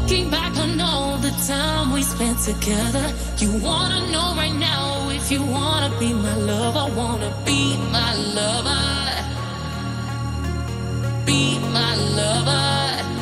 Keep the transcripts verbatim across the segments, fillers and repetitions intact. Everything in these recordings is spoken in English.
Looking back on all the time we spent together, you wanna know right now if you wanna be my lover, wanna be my lover, be my lover.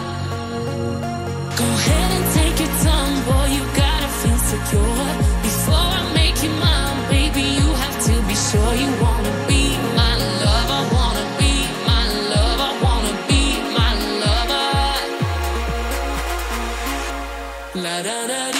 Go ahead and take your time, boy, you gotta feel secure. Before I make you mine, baby, you have to be sure you wanna be my lover, wanna be my lover, wanna be my lover. La da da.